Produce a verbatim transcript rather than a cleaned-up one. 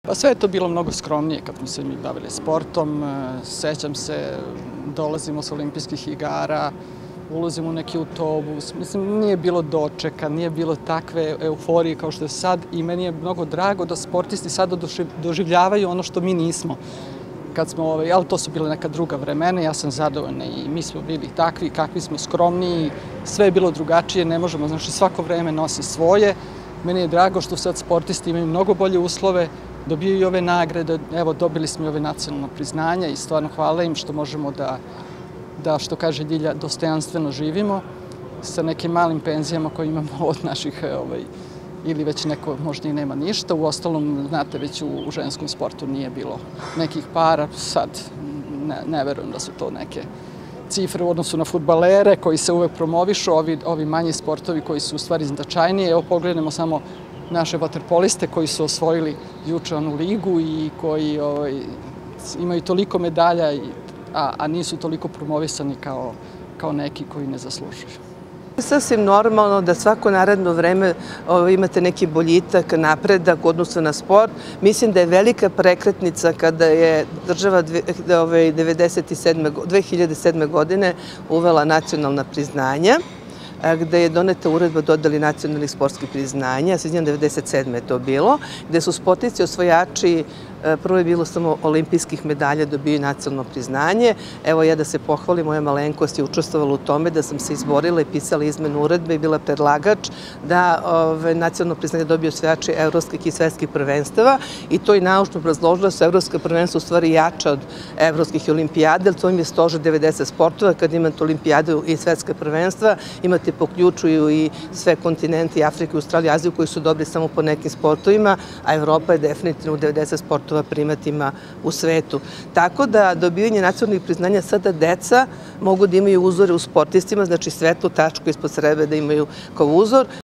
Pa sve je to bilo mnogo skromnije kad smo se mi bavili sportom. Sećam se, dolazimo sa olimpijskih igara, ulazimo u neki autobus. Mislim, nije bilo dočeka, nije bilo takve euforije kao što je sad i meni je mnogo drago da sportisti sada doživljavaju ono što mi nismo. Kad smo, ali to su bile neka druga vremena, ja sam zadovoljna i mi smo bili takvi, kakvi smo skromniji, sve je bilo drugačije, ne možemo, znači svako vreme nosi svoje. Meni je drago što sad sportisti imaju mnogo bolje uslove, dobijaju i ove nagrade, evo dobili smo i ove nacionalno priznanja i stvarno hvala im što možemo da, da što kaže Ljilja, dostojanstveno živimo sa nekim malim penzijama koje imamo od naših, ovaj, ili već neko možda i nema ništa. U ostalom, znate, već u, u ženskom sportu nije bilo nekih para, sad ne, ne verujem da su to neke cifre u odnosu na fudbalere koji se uvek promovišu, ovi, ovi manji sportovi koji su u stvari značajniji. Evo pogledamo samo naše vaterpoliste koji su osvojili juče onu ligu i koji ovaj, imaju toliko medalja, a, a nisu toliko promovisani kao, kao neki koji ne zaslužuju. Sasvim normalno da svako naredno vreme imate neki boljitak, napredak u odnosu na sport. Mislim da je velika prekretnica kada je država dve hiljade sedme. godine uvela nacionalna priznanja, gde je doneta uredba o dodeli nacionalnih sportskih priznanja, se izvinjam, devedeset sedme je to bilo, gde su sportisti osvajači, prvo je bilo samo olimpijskih medalja, dobiju nacionalno priznanje. Evo ja da se pohvalim, moja malenkost je učestvovala u tome da sam se izborila i pisala izmenu uredbe i bila predlagač da ove, nacionalno priznanje dobiju osvajači evropskih i svetskih prvenstava i to i naučno obrazložila su evropska prvenstva u stvari jača od evropskih i olimpijade, ali to im je stožer devedeset sportova. Kad imate olimpijade i svetska prvenstva, imate poključuju i sve kontinente, Afriku, Australiju, Aziju koji su dobri samo po nekim sportovima, a Evropa je definitivno u devedeset sportova primatima u svetu. Tako da dobivanje nacionalnih priznanja sada deca mogu da imaju uzore u sportistima, znači svetlu tačku ispod srebe da imaju kao uzor.